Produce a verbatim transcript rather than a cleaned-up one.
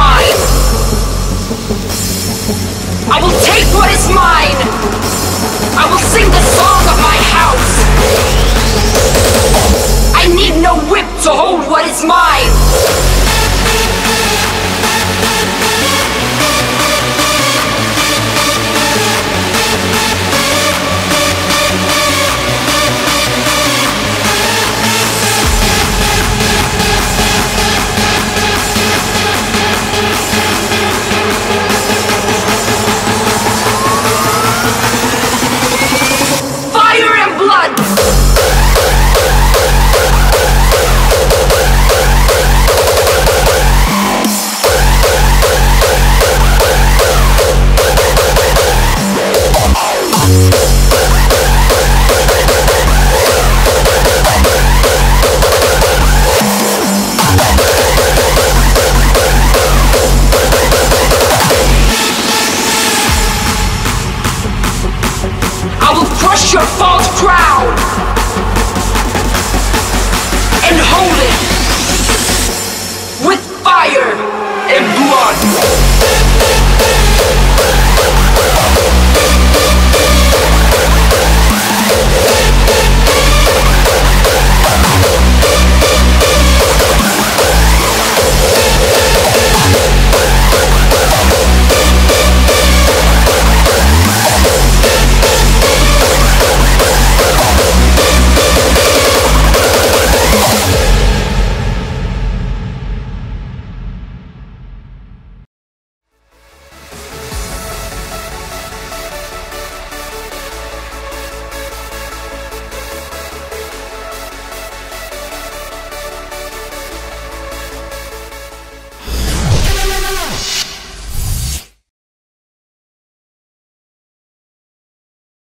mine. I will take what is mine. I will sing the song of my house. I need no whip to hold what is mine. Your false crown and hold it with fire and blood.